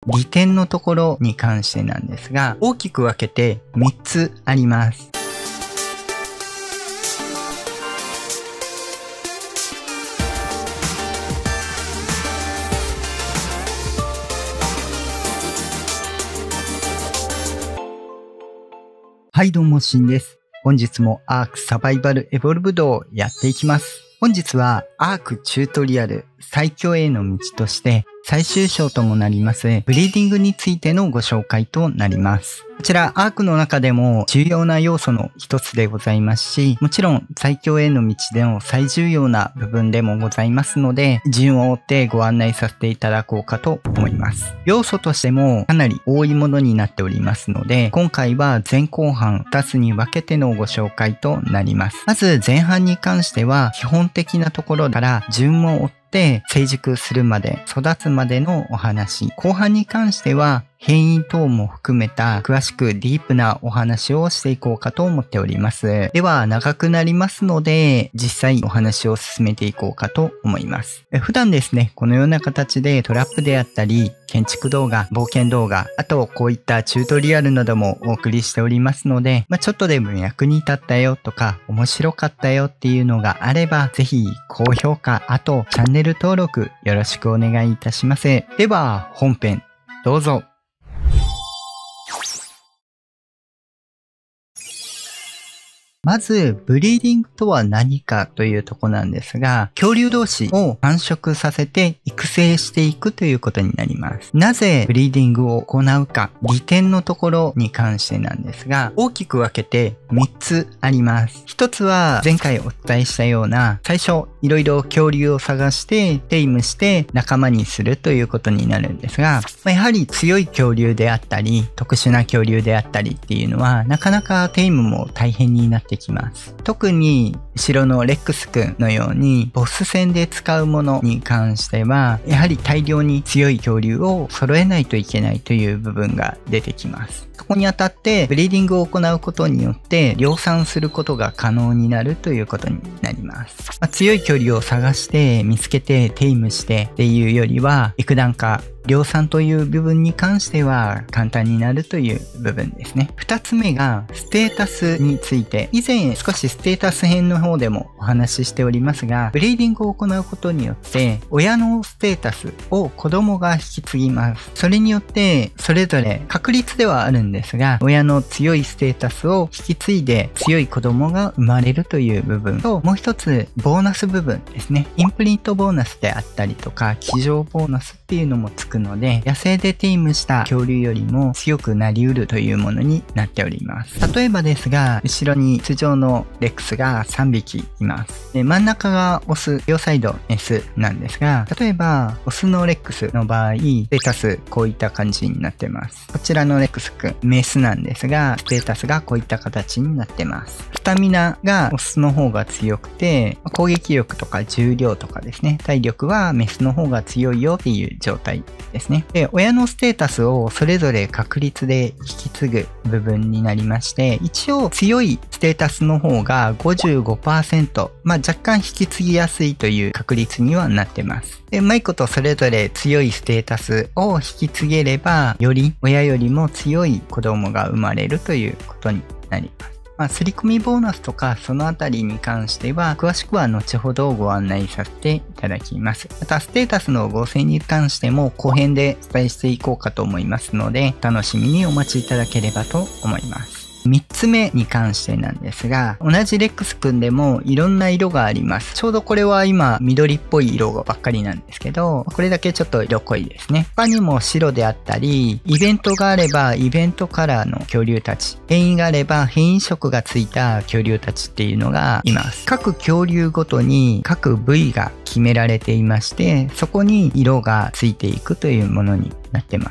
利点のところに関してなんですが、大きく分けて3つあります。はいどうもしんです。本日もアークサバイバルエボルブドをやっていきます。本日はアークチュートリアル最強への道として最終章ともなりますブリーディングについてのご紹介となります。こちらアークの中でも重要な要素の一つでございますし、もちろん最強への道での最重要な部分でもございますので、順を追ってご案内させていただこうかと思います。要素としてもかなり多いものになっておりますので、今回は前後半2つに分けてのご紹介となります。まず前半に関しては基本的なところから順を追って成熟するまで、育つまでのお話。後半に関しては変異等も含めた詳しくディープなお話をしていこうかと思っております。では長くなりますので実際お話を進めていこうかと思います。普段ですね、このような形でトラップであったり建築動画、冒険動画、あとこういったチュートリアルなどもお送りしておりますので、ちょっとでも役に立ったよとか面白かったよっていうのがあれば、ぜひ高評価、あとチャンネル登録よろしくお願いいたします。では本編どうぞ。まず、ブリーディングとは何かというとこなんですが、恐竜同士を繁殖させて育成していくということになります。なぜブリーディングを行うか、利点のところに関してなんですが、大きく分けて3つあります。1つは前回お伝えしたような、最初いろいろ恐竜を探してテイムして仲間にするということになるんですが、やはり強い恐竜であったり、特殊な恐竜であったりっていうのは、なかなかテイムも大変になってきます。特に後ろのレックス君のようにボス戦で使うものに関してはやはり大量に強い恐竜を揃えないといけないという部分が出てきます。そこにあたってブリーディングを行うことによって量産することが可能になるということになります。強い恐竜を探して見つけてテイムしてっていうよりは育団化、量産という部分に関しては簡単になるという部分ですね。二つ目がステータスについて、以前少しステータス編の方でもお話ししておりますが、ブリーディングを行うことによって親のステータスを子供が引き継ぎます。それによってそれぞれ確率ではあるんですが、親の強いステータスを引き継いで強い子供が生まれるという部分と、もう一つボーナス部分ですね。インプリントボーナスであったりとか騎乗ボーナスっていうのもつくので、野生でテイムした恐竜よりも強くなりうるというものになっております。例えばですが、後ろに通常のレックスが3匹います。で、真ん中がオス、両サイドメスなんですが、例えばオスのレックスの場合、ステータスこういった感じになってます。こちらのレックスくん、メスなんですが、ステータスがこういった形になってます。スタミナがオスの方が強くて、攻撃力とか重量とかですね、体力はメスの方が強いよっていう状態ですね。で、親のステータスをそれぞれ確率で引き継ぐ部分になりまして、一応強いステータスの方が 55%、若干引き継ぎやすいという確率にはなってます。で、うまいことそれぞれ強いステータスを引き継げれば、より親よりも強い子供が生まれるということになります。刷り込みボーナスとかそのあたりに関しては詳しくは後ほどご案内させていただきます。またステータスの合成に関しても後編でお伝えしていこうかと思いますので、楽しみにお待ちいただければと思います。3つ目に関してなんですが、同じレックスくんでもいろんな色があります。ちょうどこれは今緑っぽい色ばっかりなんですけど、これだけちょっと色濃いですね。他にも白であったり、イベントがあればイベントカラーの恐竜たち、変異があれば変異色がついた恐竜たちっていうのがいます。各恐竜ごとに各部位が決められていまして、そこに色がついていくというものになってます。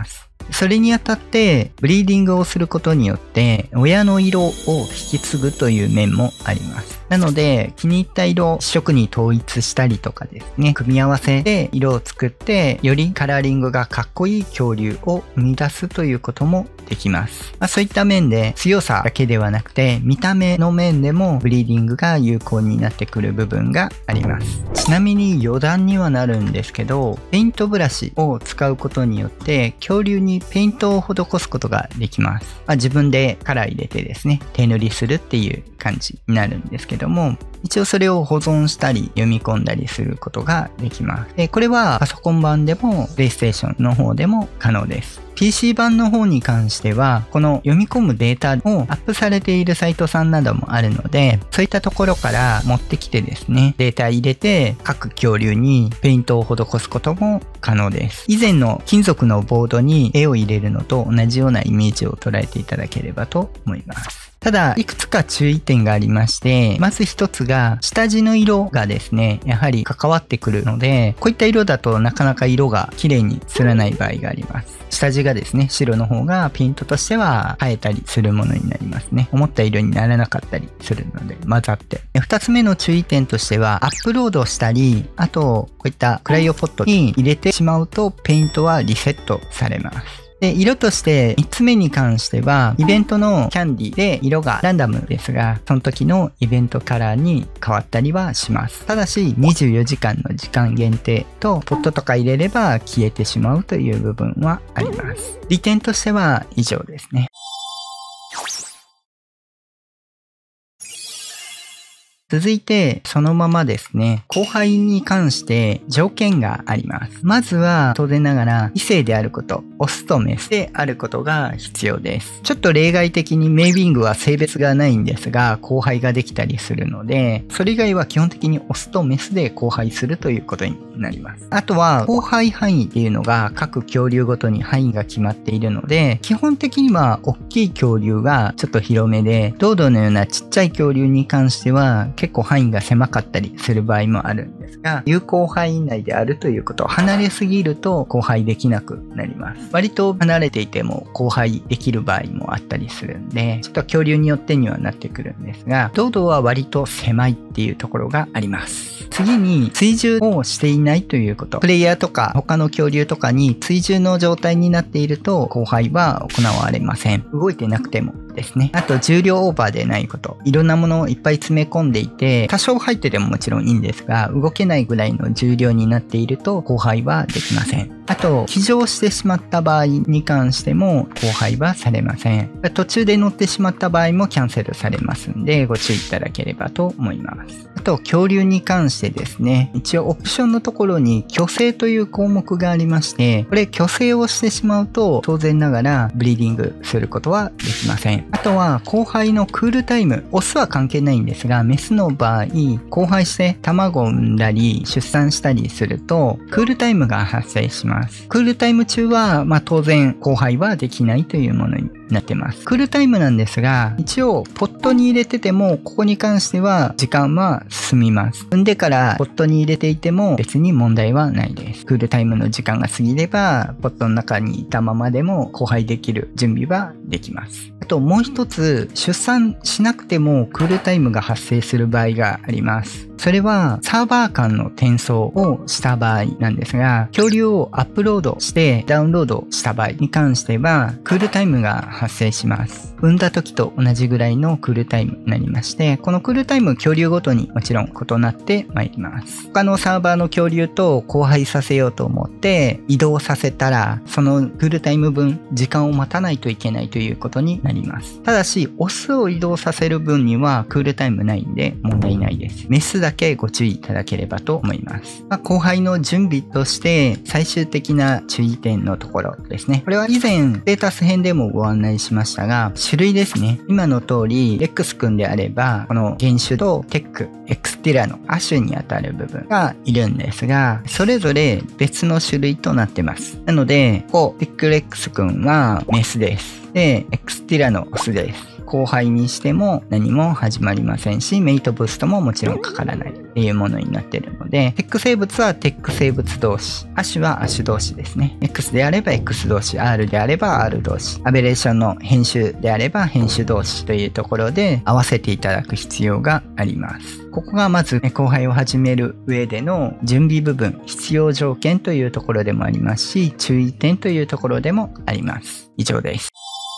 それにあたってブリーディングをすることによって親の色を引き継ぐという面もあります。なので気に入った色を一色に統一したりとかですね、組み合わせで色を作ってよりカラーリングがかっこいい恐竜を生み出すということもできます。そういった面で強さだけではなくて見た目の面でもブリーディングが有効になってくる部分があります。ちなみに余談にはなるんですけど、ペイントブラシを使うことによって恐竜にペイントを施すことができます。自分でカラー入れてですね、手塗りするっていう感じになるんですけども、一応それを保存したり読み込んだりすることができます。これはパソコン版でも PlayStation の方でも可能です。PC 版の方に関しては、この読み込むデータをアップされているサイトさんなどもあるので、そういったところから持ってきてですね、データ入れて各恐竜にペイントを施すことも可能です。以前の金属のボードに絵を入れるのと同じようなイメージを捉えていただければと思います。ただ、いくつか注意点がありまして、まず一つが、下地の色がですね、やはり関わってくるので、こういった色だとなかなか色が綺麗に映らない場合があります。下地がですね、白の方がペイントとしては映えたりするものになりますね。思った色にならなかったりするので、混ざって。二つ目の注意点としては、アップロードしたり、あと、こういったクライオポットに入れてしまうと、ペイントはリセットされます。で、色として3つ目に関しては、イベントのキャンディで色がランダムですが、その時のイベントカラーに変わったりはします。ただし、24時間の時間限定と、ポットとか入れれば消えてしまうという部分はあります。利点としては以上ですね。続いて、そのままですね、交配に関して条件があります。まずは、当然ながら、異性であること、オスとメスであることが必要です。ちょっと例外的にメイビングは性別がないんですが、交配ができたりするので、それ以外は基本的にオスとメスで交配するということになります。あとは、交配範囲っていうのが各恐竜ごとに範囲が決まっているので、基本的には大きい恐竜がちょっと広めで、ドードのようなちっちゃい恐竜に関しては、結構範囲が狭かったりする場合もあるんですが、有効範囲内であるということ、離れすぎると交配できなくなります。割と離れていても交配できる場合もあったりするんで、ちょっと恐竜によってにはなってくるんですが、ドードは割と狭いっていうところがあります。次に追従をしていないということ。プレイヤーとか他の恐竜とかに追従の状態になっていると交配は行われません。動いてなくてもですね。あと重量オーバーでないこと。いろんなものをいっぱい詰め込んでいて、多少入っててももちろんいいんですが、動けないぐらいの重量になっていると交配はできません。あと、騎乗してしまった場合に関しても交配はされません。途中で乗ってしまった場合もキャンセルされますんで、ご注意いただければと思います。あと、恐竜に関してですね、一応オプションのところに去勢という項目がありまして、これ去勢をしてしまうと、当然ながらブリーディングすることはできません。あとは、交配のクールタイム。オスは関係ないんですが、メスの場合、交配して卵を産んだり、出産したりすると、クールタイムが発生します。クールタイム中は、当然、交配はできないというものになってます。クールタイムなんですが、一応、ポットに入れてても、ここに関しては、時間は進みます。産んでから、ポットに入れていても、別に問題はないです。クールタイムの時間が過ぎれば、ポットの中にいたままでも、交配できる準備はできます。あと、もう一つ、出産しなくても、クールタイムが発生する場合があります。それはサーバー間の転送をした場合なんですが、恐竜をアップロードしてダウンロードした場合に関しては、クールタイムが発生します。産んだ時と同じぐらいのクールタイムになりまして、このクールタイム恐竜ごとにもちろん異なってまいります。他のサーバーの恐竜と交配させようと思って移動させたら、そのクールタイム分時間を待たないといけないということになります。ただし、オスを移動させる分にはクールタイムないんで問題ないです。メスだけご注意いただければと思います。交配の準備として最終的な注意点のところですね。これは以前ステータス編でもご案内しましたが、種類ですね。今の通り X 君であれば、この原種とテック、エクスティラの亜種にあたる部分がいるんですが、それぞれ別の種類となってます。なので、テックレックス君はメスです。で、エクスティラのオスです。交配にしても何も始まりませんし、メイトブーストももちろんかからない。 っていうものになっているので、テック生物はテック生物同士、亜種は亜種同士ですね。X であれば X 同士、R であれば R 同士、アベレーションの編集であれば編集同士というところで合わせていただく必要があります。ここがまず交配を始める上での準備部分、必要条件というところでもありますし、注意点というところでもあります。以上です。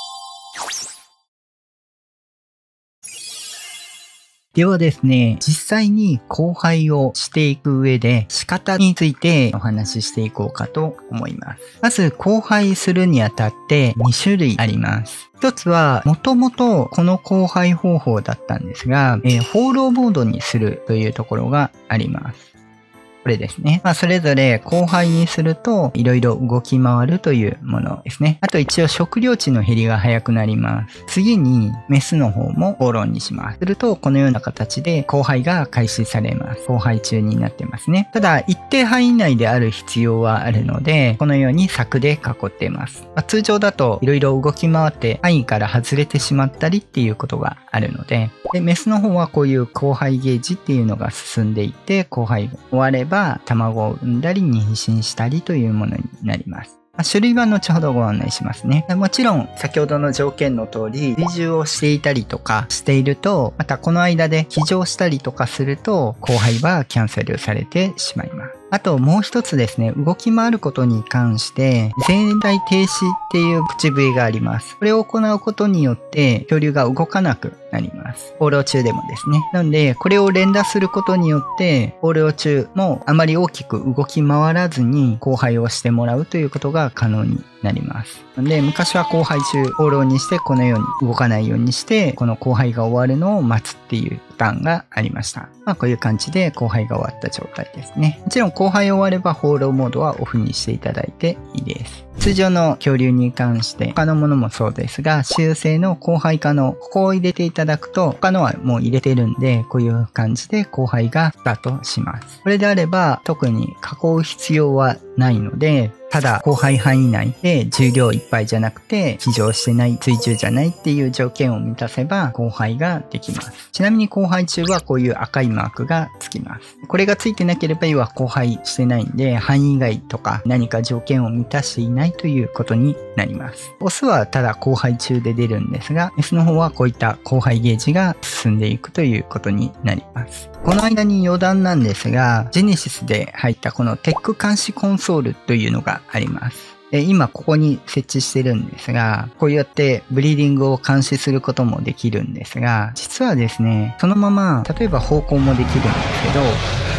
ではですね、実際に交配をしていく上で仕方についてお話ししていこうかと思います。まず交配するにあたって2種類あります。一つは、もともとこの交配方法だったんですが、放浪モードにするというところがあります。これですね。それぞれ交配にするといろいろ動き回るというものですね。あと一応食料値の減りが早くなります。次にメスの方も放浪にします。するとこのような形で交配が開始されます。交配中になってますね。ただ一定範囲内である必要はあるので、このように柵で囲っています。通常だといろいろ動き回って範囲から外れてしまったりっていうことがあるので、メスの方はこういう交配ゲージっていうのが進んでいて、交配が終われば卵を産んだり妊娠したりというものになります。種類は後ほどご案内しますね。もちろん先ほどの条件の通り追従をしていたりとかしていると、またこの間で騎乗したりとかすると交配はキャンセルされてしまいます。あともう一つですね、動き回ることに関して全体停止っていう口笛があります。これを行うことによって恐竜が動かなくなります。放浪中でもですね。なのでこれを連打することによって放浪中もあまり大きく動き回らずに交配をしてもらうということが可能になります。なので昔は交配中放浪にしてこのように動かないようにしてこの交配が終わるのを待つっていうパターンがありました。こういう感じで交配が終わった状態ですね。もちろん交配終われば放浪モードはオフにしていただいていいです。通常の恐竜に関して他のものもそうですが、習性の交配可能、ここを入れていただくと他のはもう入れてるんで、こういう感じで交配がスタートします。これであれば特に囲う必要はないので、ただ交配範囲内で重量いっぱいじゃなくて騎乗してない、追従じゃないっていう条件を満たせば交配ができます。ちなみに交配中はこういう赤いマークがつきます。これがついてなければ要は交配してないんで、範囲外とか何か条件を満たしていないということになります。オスはただ交配中で出るんですが、メスの方はこういった交配ゲージが進んでいくということになります。この間に余談なんですが、ジェネシスで入ったこのテック監視コンソールというのがあります。今ここに設置してるんですが、こうやってブリーディングを監視することもできるんですが、実はですね、そのまま例えば方向もできるんですけど、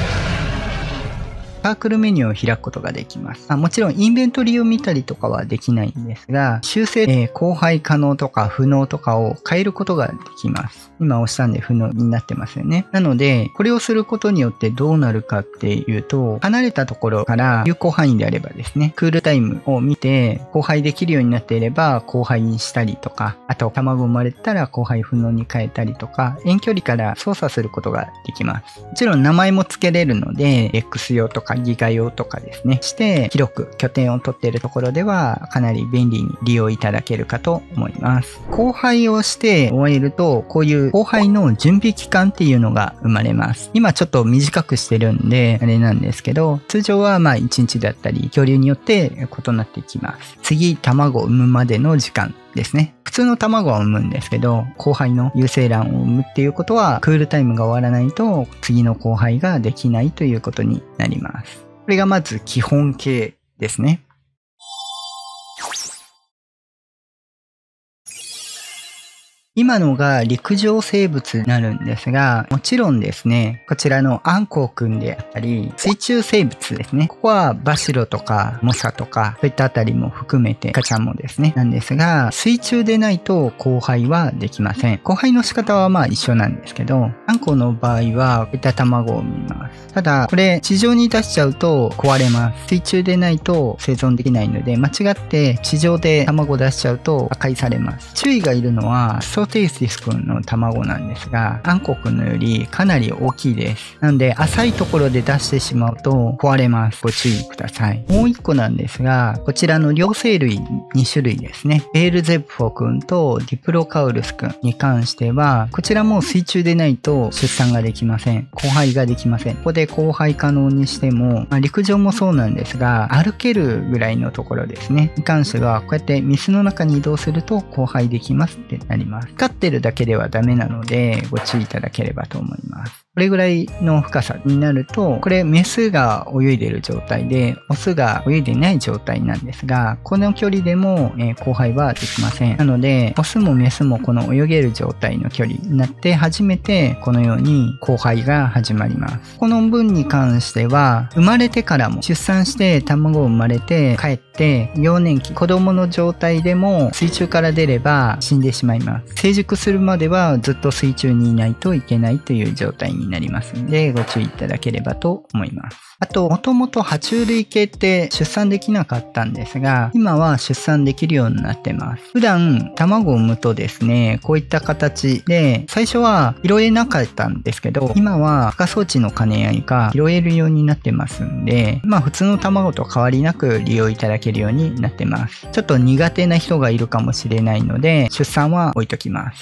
サークルメニューを開くことができます。もちろんインベントリーを見たりとかはできないんですが、修正、交配可能とか不能とかを変えることができます。今押したんで不能になってますよね。なので、これをすることによってどうなるかっていうと、離れたところから有効範囲であればですね、クールタイムを見て交配できるようになっていれば交配にしたりとか、あと卵生まれたら交配不能に変えたりとか、遠距離から操作することができます。もちろん名前も付けれるので、X 用とかギガ用とかですね、して広く拠点を取っているところではかなり便利に利用いただけるかと思います。交配をして終えると、こういう交配の準備期間っていうのが生まれます。今ちょっと短くしてるんであれなんですけど、通常は1日だったり恐竜によって異なってきます。次、卵を産むまでの時間ですね。普通の卵は産むんですけど、交配の有精卵を産むっていうことはクールタイムが終わらないと次の交配ができないということになります。これがまず基本形ですね。今のが陸上生物になるんですが、もちろんですね、こちらのアンコウくんであったり、水中生物ですね。ここはバシロとかモサとか、そういったあたりも含めて、カちゃんもですね、なんですが、水中でないと交配はできません。交配の仕方は一緒なんですけど、アンコウの場合は、こういった卵を産みます。ただ、これ地上に出しちゃうと壊れます。水中でないと生存できないので、間違って地上で卵を出しちゃうと破壊されます。注意がいるのは、外テイスティス君の卵なんですが、アンコ君のよりかなり大きいです。なので、浅いところで出してしまうと壊れます。ご注意ください。もう1個なんですが、こちらの両生類2種類ですね。ベールゼプフォ君とディプロカウルス君に関しては、こちらも水中でないと出産ができません。交配ができません。ここで交配可能にしても、陸上もそうなんですが、歩けるぐらいのところですね。に関しては、こうやって水の中に移動すると交配できますってなります。光ってるだけではダメなので、ご注意いただければと思います。これぐらいの深さになると、これメスが泳いでいる状態で、オスが泳いでいない状態なんですが、この距離でも、交配はできません。なので、オスもメスもこの泳げる状態の距離になって初めて、このように交配が始まります。この分に関しては、生まれてからも出産して卵を生まれて帰って幼年期、子供の状態でも水中から出れば死んでしまいます。成熟するまではずっと水中にいないといけないという状態になりますので、ご注意いただければと思います。あと、もともと爬虫類系って出産できなかったんですが、今は出産できるようになってます。普段、卵を産むとですね、こういった形で、最初は拾えなかったんですけど、今は孵化装置の兼ね合いが拾えるようになってますんで、普通の卵と変わりなく利用いただけるようになってます。ちょっと苦手な人がいるかもしれないので、出産は置いときます。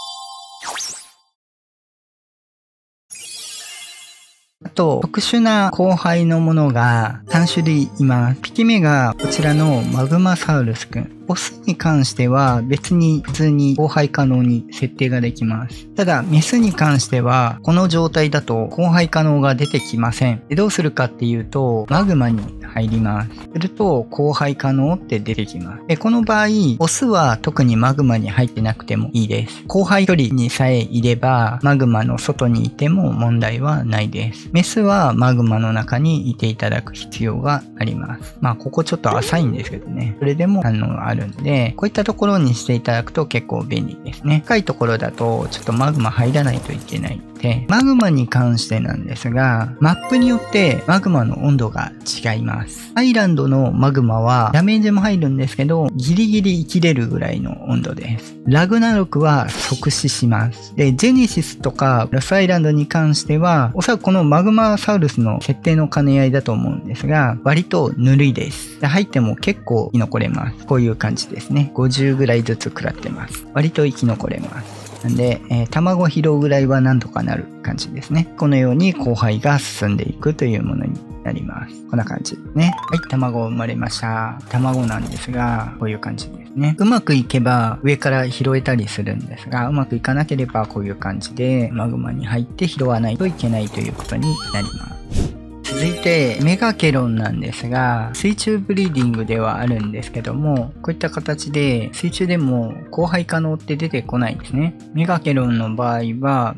あと、特殊な交配のものが3種類います。1匹目がこちらのマグマサウルスくん。オスに関しては別に普通に交配可能に設定ができます。ただ、メスに関してはこの状態だと交配可能が出てきません。で、どうするかっていうと、マグマに入ります。すると、交配可能って出てきます。で、この場合、オスは特にマグマに入ってなくてもいいです。交配距離にさえいれば、マグマの外にいても問題はないです。メスはマグマの中にいていただく必要があります。ここちょっと浅いんですけどね。それでも反応があるんで、こういったところにしていただくと結構便利ですね。深いところだとちょっとマグマ入らないといけないので、マグマに関してなんですが、マップによってマグマの温度が違います。アイランドのマグマはダメージも入るんですけど、ギリギリ生きれるぐらいの温度です。ラグナロクは即死します。で、ジェネシスとかロスアイランドに関しては、おそらくこのマグマサウルスの設定の兼ね合いだと思うんですが、割とぬるいです。で、入っても結構生き残れます。こういう感じですね。50ぐらいずつ食らってます。割と生き残れます。なんで、卵拾うぐらいはなんとかなる感じですね。このように交配が進んでいくというものになります。こんな感じですね。はい、卵生まれました。卵なんですが、こういう感じですね。うまくいけば上から拾えたりするんですが、うまくいかなければこういう感じでマグマに入って拾わないといけないということになります。続いてメガケロンなんですが、水中ブリーディングではあるんですけども、こういった形で水中でも交配可能って出てこないんですね。メガケロンの場合は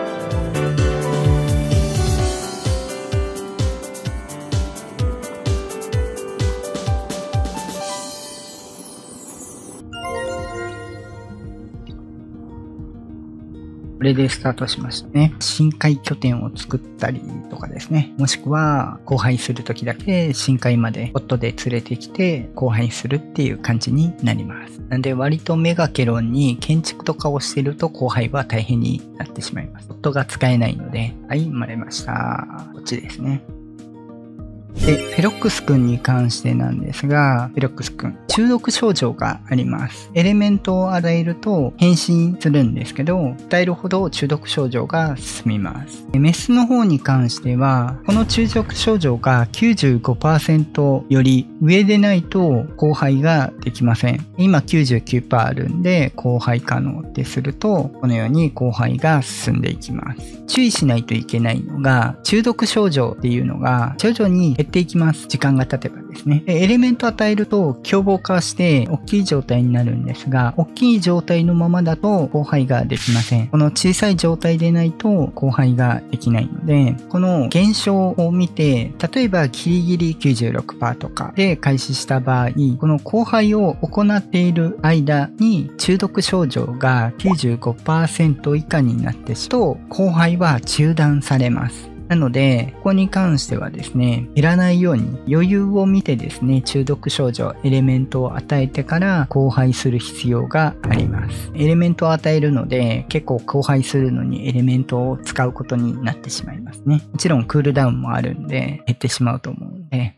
これでスタートしましたね。深海拠点を作ったりとかですね。もしくは交配するときだけ深海までボットで連れてきて交配するっていう感じになります。なんで割とメガケロンに建築とかをしてると交配は大変になってしまいます。ボットが使えないので、はい、生まれました。こっちですね。で、フェロックス君に関してなんですが、フェロックス君、中毒症状があります。エレメントを与えると変身するんですけど、与えるほど中毒症状が進みます。メスの方に関しては、この中毒症状が 95% より上でないと交配ができません。今 99% あるんで、交配可能ってすると、このように交配が進んでいきます。注意しないといけないのが、中毒症状っていうのが徐々に減っていきます。時間が経てばですね。エレメントを与えると凶暴化して大きい状態になるんですが、大きい状態のままだと交配ができません。この小さい状態でないと交配ができないので、この現象を見て、例えばギリギリ 96% とかで開始した場合、この交配を行っている間に中毒症状が 95% 以下になってしまうと交配は中断されます。 なので、ここに関してはですね、減らないように余裕を見てですね、中毒症状、エレメントを与えてから交配する必要があります。エレメントを与えるので、結構交配するのにエレメントを使うことになってしまいますね。もちろんクールダウンもあるんで、減ってしまうと思うので、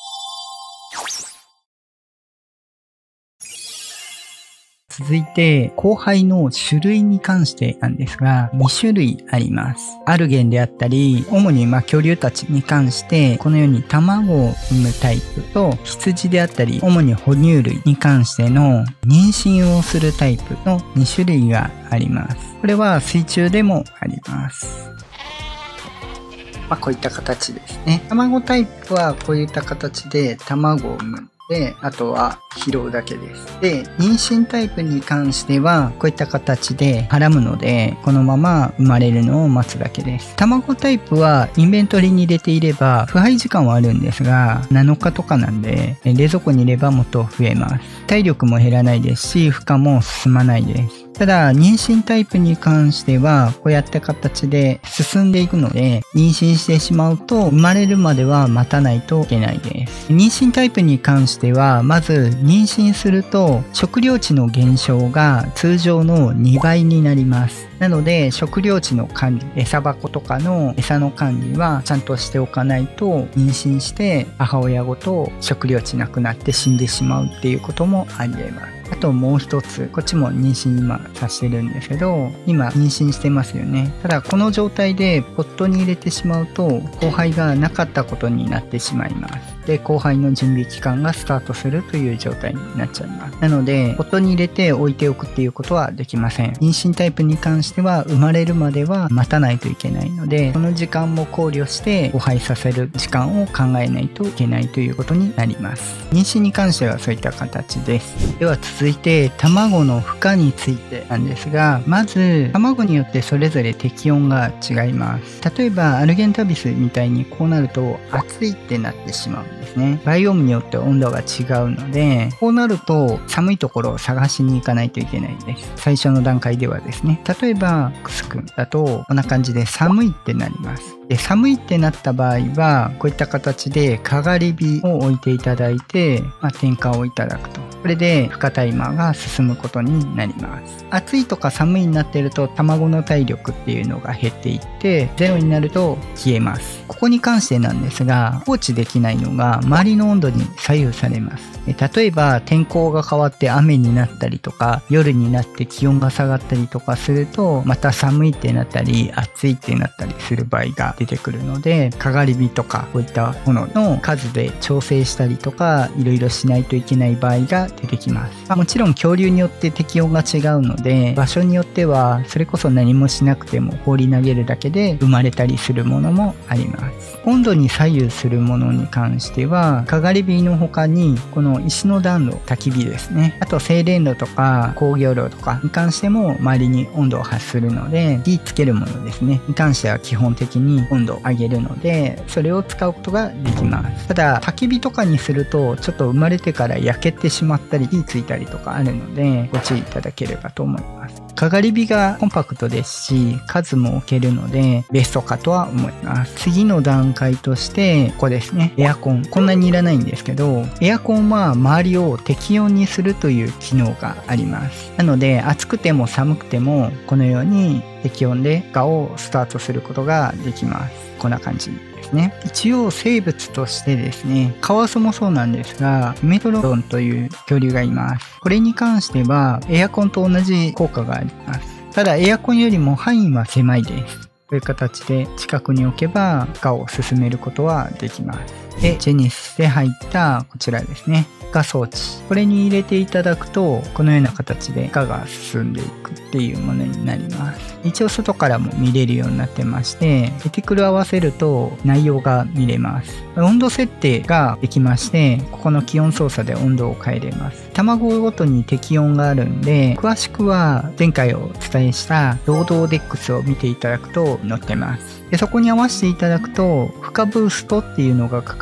続いて、交配の種類に関してなんですが、2種類あります。アルゲンであったり、主に恐竜たちに関して、このように卵を産むタイプと、羊であったり、主に哺乳類に関しての妊娠をするタイプの2種類があります。これは水中でもあります。こういった形ですね。卵タイプはこういった形で卵を産む。で、あとは拾うだけです。で、妊娠タイプに関しては、こういった形ではらむので、このまま生まれるのを待つだけです。卵タイプはインベントリーに入れていれば、腐敗時間はあるんですが、7日とかなんで、冷蔵庫に入ればもっと増えます。体力も減らないですし、負荷も進まないです。ただ、妊娠タイプに関しては、こうやった形で進んでいくので、妊娠してしまうと、生まれるまでは待たないといけないです。妊娠タイプに関しては、まず、妊娠すると、食料値の減少が通常の2倍になります。なので、食料値の管理、餌箱とかの餌の管理はちゃんとしておかないと、妊娠して母親ごと食料値なくなって死んでしまうっていうこともあり得ます。あともう一つ、こっちも妊娠今さしてるんですけど、今妊娠してますよね。ただこの状態でポットに入れてしまうと、交配がなかったことになってしまいます。で、交配の準備期間がスタートするという状態になっちゃいます。なので、ポットに入れて置いておくっていうことはできません。妊娠タイプに関しては、生まれるまでは待たないといけないので、その時間も考慮して交配させる時間を考えないといけないということになります。妊娠に関してはそういった形です。では続いて、卵の負荷についてなんですが、まず、卵によってそれぞれ適温が違います。例えば、アルゲンタビスみたいにこうなると暑いってなってしまうんですね。バイオームによって温度が違うので、こうなると寒いところを探しに行かないといけないです。最初の段階ではですね。例えば、クス君だと、こんな感じで寒いってなります。で、寒いってなった場合は、こういった形で、かがり火を置いていただいて、点火をいただくと。これで、負荷タイマーが進むことになります。暑いとか寒いになっていると、卵の体力っていうのが減っていって、ゼロになると消えます。ここに関してなんですが、放置できないのが、周りの温度に左右されます。例えば、天候が変わって雨になったりとか、夜になって気温が下がったりとかすると、また寒いってなったり、暑いってなったりする場合が出てくるので、かがり火とか、こういったものの数で調整したりとか、いろいろしないといけない場合が出てきます。もちろん恐竜によって適温が違うので、場所によっては、それこそ何もしなくても放り投げるだけで生まれたりするものもあります。温度に左右するものに関しては、かがり火の他に、この石の暖炉、焚き火ですね。あと精錬炉とか工業炉とかに関しても周りに温度を発するので、火つけるものですね。に関しては基本的に温度を上げるので、それを使うことができます。ただ、焚き火とかにすると、ちょっと生まれてから焼けてしまったり、火ついたりとかあるので、ご注意いただければと思います。かがり火がコンパクトですし、数も置けるので、ベストかとは思います。次の段階として、ここですね。エアコン。こんなにいらないんですけど、エアコンは周りを適温にするという機能があります。なので、暑くても寒くても、このように適温で火をスタートすることができます。こんな感じですね。一応生物としてですね、カワウソもそうなんですが、メトロドンという恐竜がいます。これに関しては、エアコンと同じ効果があります。ただ、エアコンよりも範囲は狭いです。こういう形で近くに置けば、火を進めることはできます。で、ジェネシスで入ったこちらですね。火装置。これに入れていただくと、このような形で火が進んでいくっていうものになります。一応外からも見れるようになってまして、エティクル合わせると内容が見れます。温度設定ができまして、ここの気温操作で温度を変えれます。卵ごとに適温があるんで、詳しくは前回お伝えした労働デックスを見ていただくと載ってます。で、そこに合わせていただくと、負荷ブーストっていうのがかか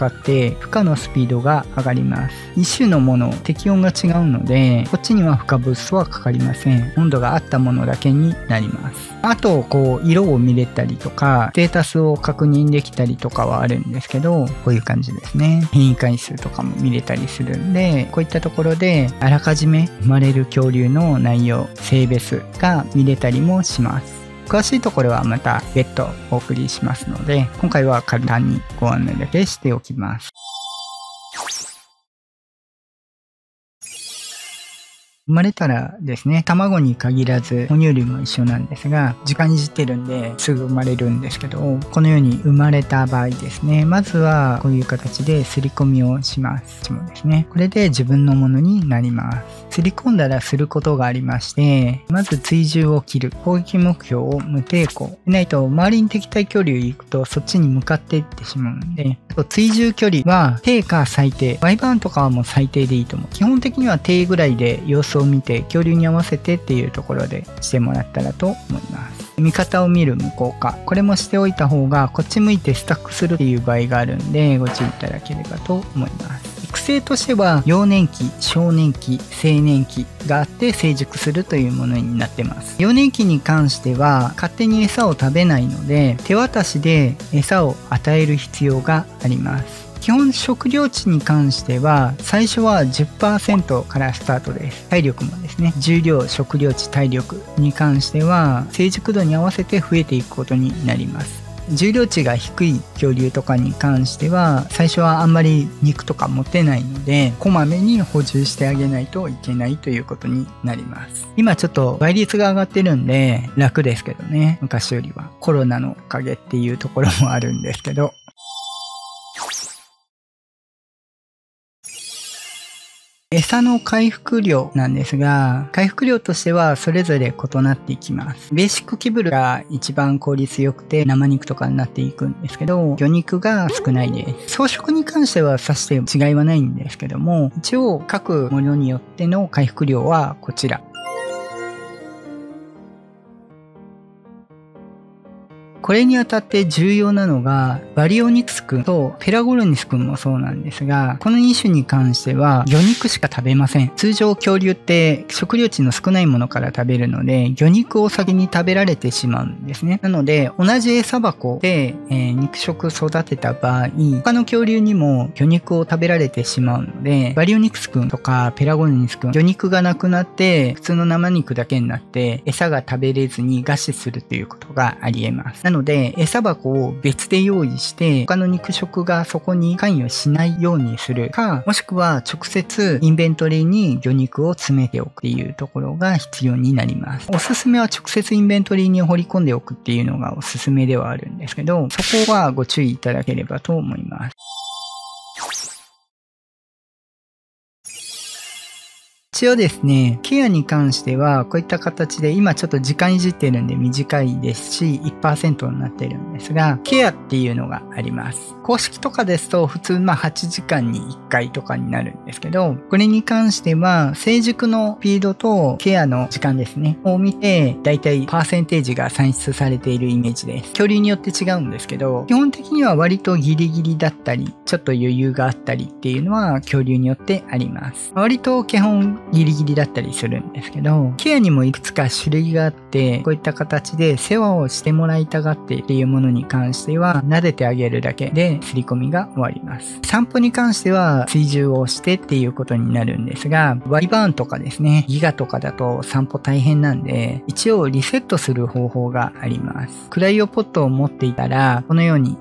って負荷のスピードが上がります。一種のもの、適温が違うので、こっちには負荷ブーストはかかりません。温度があったものだけになります。あと、色を見れたりとか、ステータスを確認できたりとかはあるんですけど、こういう感じですね。変異回数とかも見れたりするんで、こういったところで、あらかじめ生まれる恐竜の内容、性別が見れたりもします。詳しいところはまた別途お送りしますので、今回は簡単にご案内だけしておきます。生まれたらですね、卵に限らず哺乳類も一緒なんですが、時間いじってるんですぐ生まれるんですけど、このように生まれた場合ですね、まずはこういう形で刷り込みをします。ですね。これで自分のものになります。刷り込んだらすることがありまして、まず追従を切る。攻撃目標を無抵抗。でないと周りに敵対距離を行くとそっちに向かっていってしまうんで、あと追従距離は低か最低。ワイバーンとかはもう最低でいいと思う。基本的には低ぐらいで様子を見て恐竜に合わせてっていうところでしてもらったらと思います。味方を見る無効化。これもしておいた方がこっち向いてスタックするっていう場合があるんでご注意いただければと思います。育成としては幼年期、少年期、青年期があって成熟するというものになってます。幼年期に関しては勝手に餌を食べないので手渡しで餌を与える必要があります。基本食料値に関しては最初は 10% からスタートです。体力もですね、重量、食料値、体力に関しては成熟度に合わせて増えていくことになります。重量値が低い恐竜とかに関しては最初はあんまり肉とか持てないのでこまめに補充してあげないといけないということになります。今ちょっと倍率が上がってるんで楽ですけどね、昔よりは。コロナのおかげっていうところもあるんですけど、餌の回復量なんですが、回復量としてはそれぞれ異なっていきます。ベーシックキブルが一番効率良くて生肉とかになっていくんですけど、魚肉が少ないです。装飾に関してはさして違いはないんですけども、一応各ものによっての回復量はこちら。これにあたって重要なのが、バリオニクス君とペラゴルニス君もそうなんですが、この2種に関しては魚肉しか食べません。通常恐竜って食料値の少ないものから食べるので、魚肉を先に食べられてしまうんですね。なので、同じ餌箱で、肉食育てた場合、他の恐竜にも魚肉を食べられてしまうので、バリオニクス君とかペラゴルニス君、魚肉がなくなって、普通の生肉だけになって、餌が食べれずに餓死するということがあり得ます。なので、餌箱を別で用意して、他の肉食がそこに関与しないようにするか、もしくは直接インベントリーに魚肉を詰めておくっていうところが必要になります。おすすめは直接インベントリーに放り込んでおくっていうのがおすすめではあるんですけど、そこはご注意いただければと思います。一応ですね、ケアに関してはこういった形で今ちょっと時間いじってるんで短いですし 1% になってるんですが、ケアっていうのがあります。公式とかですと普通8時間に1回とかになるんですけど、これに関しては成熟のスピードとケアの時間ですねを見てだいたいパーセンテージが算出されているイメージです。恐竜によって違うんですけど、基本的には割とギリギリだったりちょっと余裕があったりっていうのは恐竜によってあります。割と基本ギリギリだったりするんですけど、ケアにもいくつか種類があって、こういった形で世話をしてもらいたがってっていうものに関しては、撫でてあげるだけで刷り込みが終わります。散歩に関しては追従をしてっていうことになるんですが、ワイバーンとかですね、ギガとかだと散歩大変なんで、一応リセットする方法があります。クライオポットを持っていたら、このように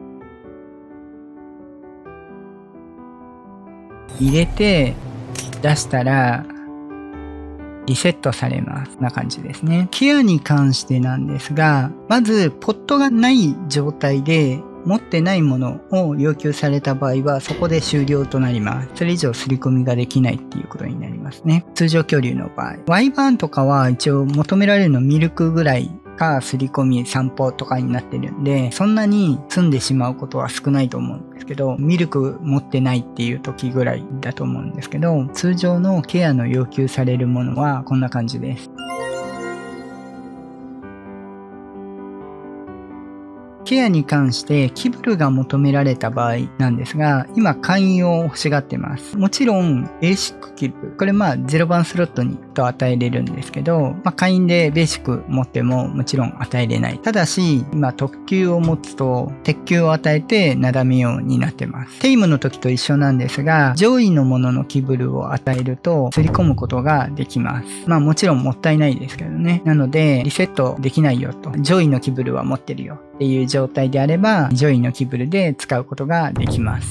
入れて出したらリセットされます。こんな感じですね。ケアに関してなんですが、まずポットがない状態で持ってないものを要求された場合はそこで終了となります。それ以上刷り込みができないっていうことになりますね。通常恐竜の場合。ワイバーンとかは一応求められるのミルクぐらいか刷り込み散歩とかになってるんで、そんなに積んでしまうことは少ないと思うんですけど、ミルク持ってないっていう時ぐらいだと思うんですけど、通常のケアの要求されるものはこんな感じです。 ケアに関してキブルが求められた場合なんですが、今会員を欲しがってます。もちろん、ベーシックキブル。これ0番スロットにと与えれるんですけど、会員でベーシック持ってももちろん与えれない。ただし、今特級を持つと、鉄級を与えてなだめようになってます。テイムの時と一緒なんですが、上位のもののキブルを与えると、釣り込むことができます。もちろんもったいないですけどね。なので、リセットできないよと。上位のキブルは持ってるよっていう状態であれば、上位のキブルで使うことができます。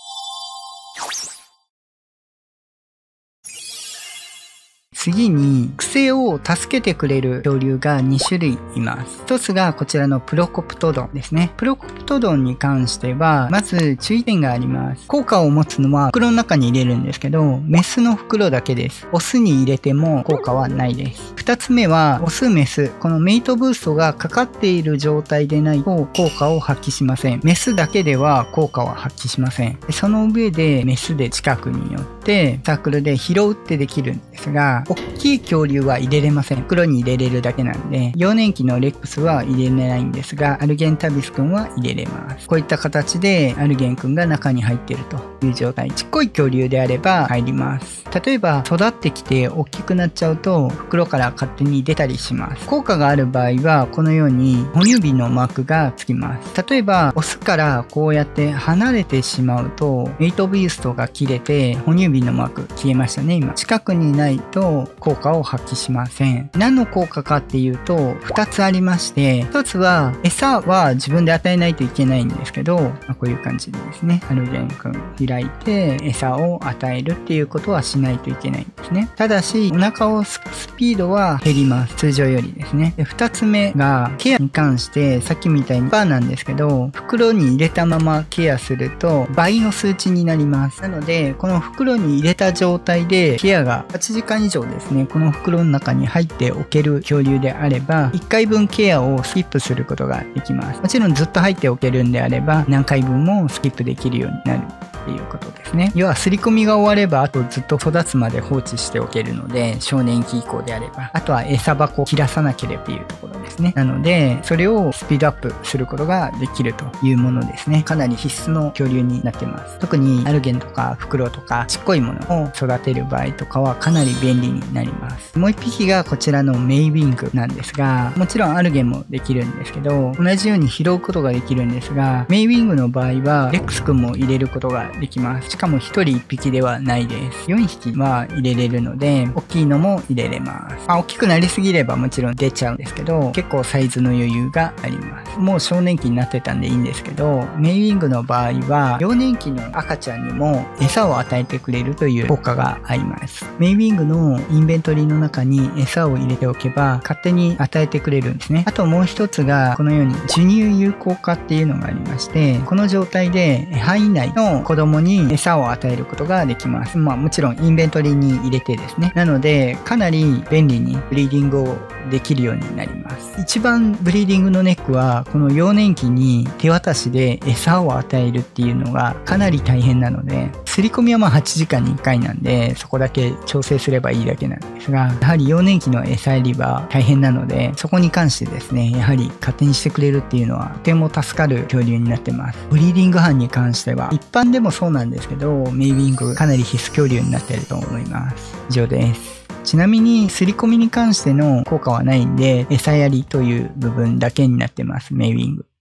次に、育成を助けてくれる恐竜が2種類います。一つがこちらのプロコプトドンですね。プロコプトドンに関しては、まず注意点があります。効果を持つのは袋の中に入れるんですけど、メスの袋だけです。オスに入れても効果はないです。二つ目は、オス、メス。このメイトブーストがかかっている状態でないと効果を発揮しません。メスだけでは効果は発揮しません。その上で、メスで近くに寄って、サークルで拾うってできるんですが、大きい恐竜は入れれません。袋に入れれるだけなんで、幼年期のレックスは入れれないんですが、アルゲンタビス君は入れれます。こういった形で、アルゲン君が中に入っているという状態。ちっこい恐竜であれば入ります。例えば、育ってきて大きくなっちゃうと、袋から勝手に出たりします。効果がある場合は、このように、哺乳瓶のマークがつきます。例えば、オスからこうやって離れてしまうと、メイトビーストが切れて、哺乳瓶のマーク消えましたね、今。近くにないと、効果を発揮しません。何の効果かっていうと、2つありまして、1つは、餌は自分で与えないといけないんですけど、こういう感じでですね、アルゲン君開いて、餌を与えるっていうことはしないといけないんですね。ただし、お腹をすくスピードは減ります。通常よりですね。で、2つ目が、ケアに関して、さっきみたいにバーなんですけど、袋に入れたままケアすると、倍の数値になります。なので、この袋に入れた状態で、ケアが8時間以上ですね、この袋の中に入っておける恐竜であれば、1回分ケアをスキップすることができます。もちろんずっと入っておけるんであれば、何回分もスキップできるようになる。っていうことですね。要は、刷り込みが終われば、あとずっと育つまで放置しておけるので、少年期以降であれば、あとは餌箱を切らさなければというところですね。なので、それをスピードアップすることができるというものですね。かなり必須の恐竜になってます。特にアルゲンとか袋とかちっこいものを育てる場合とかはかなり便利になります。もう一匹がこちらのメイウィングなんですが、もちろんアルゲンもできるんですけど、同じように拾うことができるんですが、メイウィングの場合は、レックス君も入れることができます。しかも1人1匹ではないです。4匹は入れれるので、大きいのも入れれます。大きくなりすぎればもちろん出ちゃうんですけど、結構サイズの余裕があります。もう少年期になってたんでいいんですけど、メイウィングの場合は、幼年期の赤ちゃんにも餌を与えてくれるという効果があります。メイウィングのインベントリーの中に餌を入れておけば、勝手に与えてくれるんですね。あともう一つが、このように授乳有効化っていうのがありまして、この状態で範囲内の子供に餌を与えることができます。もちろんインベントリーに入れてですね。なので、かなり便利にブリーディングをできるようになります。一番ブリーディングのネックは、この幼年期に手渡しで餌を与えるっていうのがかなり大変なので、刷り込みは8時間に1回なんで、そこだけ調整すればいいだけなんですが、やはり幼年期の餌やりは大変なので、そこに関してですね、やはり勝手にしてくれるっていうのはとても助かる恐竜になってます。ブリーディング班に関しては、一般でもそうなんですけど、メイウィングかなり必須恐竜になっていると思います。以上です。ちなみに、刷り込みに関しての効果はないんで、餌やりという部分だけになってます、メイウィング。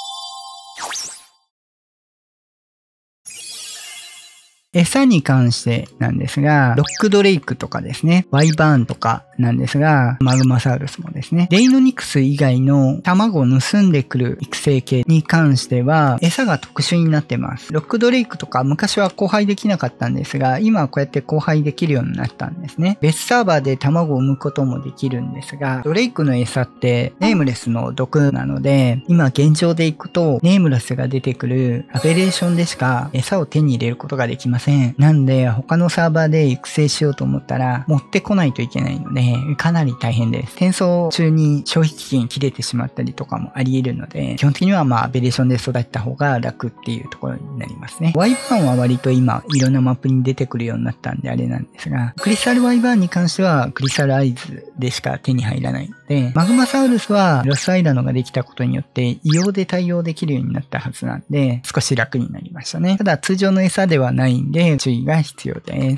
餌に関してなんですが、ロックドレイクとかですね、ワイバーンとかなんですが、マグマサウルスもですね、デイノニクス以外の卵を盗んでくる育成系に関しては、餌が特殊になってます。ロックドレイクとか昔は交配できなかったんですが、今はこうやって交配できるようになったんですね。別サーバーで卵を産むこともできるんですが、ドレイクの餌ってネームレスの毒なので、今現状でいくと、ネームレスが出てくるアベレーションでしか餌を手に入れることができません。なんで、他のサーバーで育成しようと思ったら、持ってこないといけないので、 で、かなり大変です。戦争中に消費期限切れてしまったりとかもあり得るので、基本的にはアベレーションで育った方が楽っていうところになりますね。ワイバーンは割と今、いろんなマップに出てくるようになったんであれなんですが、クリスタルワイバーンに関しては、クリスタルアイズでしか手に入らないので、マグマサウルスはロスアイランドができたことによって、異様で対応できるようになったはずなんで、少し楽になりましたね。ただ、通常の餌ではないんで、注意が必要です。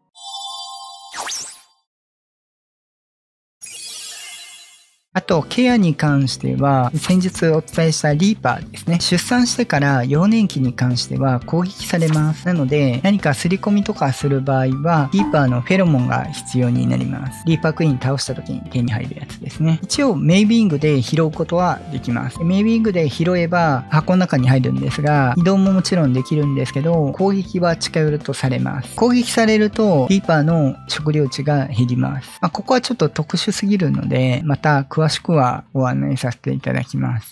あと、ケアに関しては、先日お伝えしたリーパーですね。出産してから幼年期に関しては攻撃されます。なので、何か刷り込みとかする場合は、リーパーのフェロモンが必要になります。リーパークイーン倒した時に手に入るやつですね。一応、メイビングで拾うことはできます。メイビングで拾えば箱の中に入るんですが、移動ももちろんできるんですけど、攻撃は近寄るとされます。攻撃されると、リーパーの食料値が減ります。ここはちょっと特殊すぎるので、また詳しくはご案内させていただきます。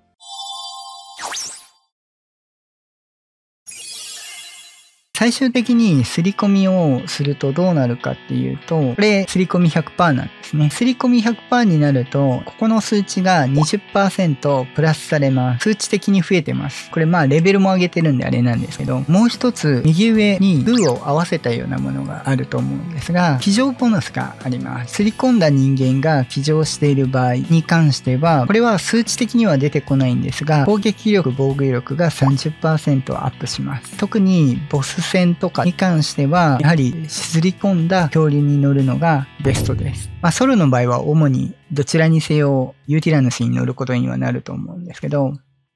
最終的に刷り込みをするとどうなるかっていうと、これ刷り込み 100% なんですね。刷り込み 100% になると、ここの数値が 20% プラスされます。数値的に増えてます。これレベルも上げてるんであれなんですけど、もう一つ右上にルーを合わせたようなものがあると思うんですが、騎乗ボーナスがあります。刷り込んだ人間が騎乗している場合に関しては、これは数値的には出てこないんですが、攻撃力、防御力が 30% アップします。特にボス戦とかに関しては、やはりすり込んだ恐竜に乗るのがベストです。ソルの場合は主にどちらにせよユーティラヌスに乗ることにはなると思うんですけど、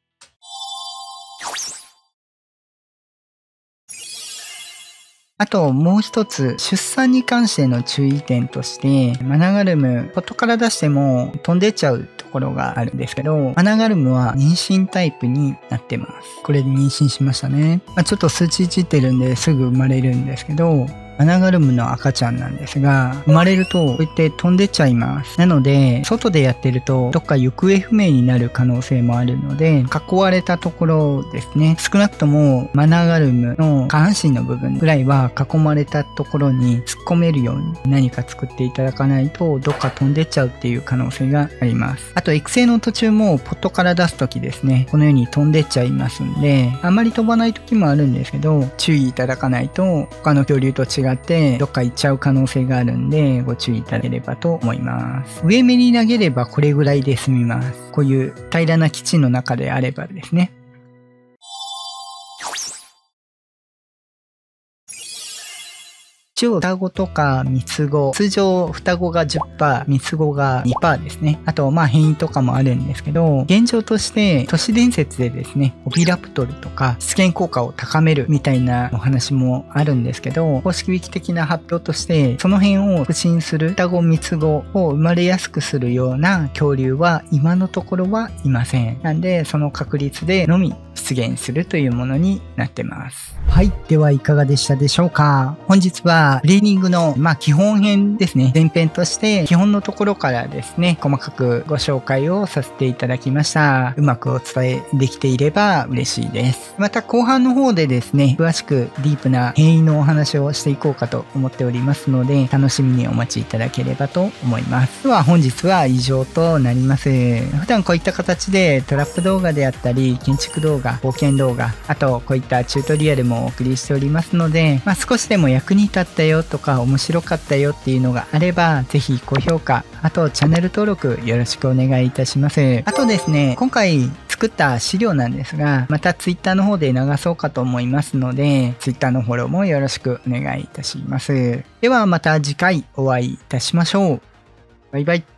あともう一つ、出産に関しての注意点として、マナガルム、ポットから出しても飛んでっちゃうところがあるんですけど、マナガルムは妊娠タイプになってます。これで妊娠しましたね。ちょっと数値いじってるんですぐ生まれるんですけど、マナガルムの赤ちゃんなんですが、生まれるとこうやって飛んでっちゃいます。なので、外でやってるとどっか行方不明になる可能性もあるので、囲われたところですね。少なくともマナガルムの下半身の部分ぐらいは囲まれたところに突っ込めるように何か作っていただかないと、どっか飛んでっちゃうっていう可能性があります。あと、育成の途中もポットから出すときですね、このように飛んでっちゃいますんで、あんまり飛ばない時もあるんですけど、注意いただかないと他の恐竜と違ってどっか行っちゃう可能性があるんで、ご注意いただければと思います。上目に投げればこれぐらいで済みます。こういう平らな基地の中であればですね。一応双子とか三つ子、通常双子が 10%、三つ子が 2% ですね。あと変異とかもあるんですけど、現状として都市伝説でですね、オビラプトルとか出現効果を高めるみたいなお話もあるんですけど、公式ウィキ的な発表としてその辺を促進する双子三つ子を生まれやすくするような恐竜は今のところはいません。なんでその確率でのみ出現するというものになってます。はい。ではいかがでしたでしょうか。本日はブリーディングの基本編ですね。前編として基本のところからですね、細かくご紹介をさせていただきました。うまくお伝えできていれば嬉しいです。また後半の方でですね、詳しくディープな変異のお話をしていこうかと思っておりますので、楽しみにお待ちいただければと思います。では本日は以上となります。普段こういった形でトラップ動画であったり、建築動画、冒険動画、あとこういったチュートリアルもお送りしておりますので、少しでも役に立ったよとか面白かったよっていうのがあれば、ぜひ高評価、あとチャンネル登録よろしくお願いいたします。あとですね、今回作った資料なんですが、また Twitter の方で流そうかと思いますので、Twitter のフォローもよろしくお願いいたします。ではまた次回お会いいたしましょう。バイバイ。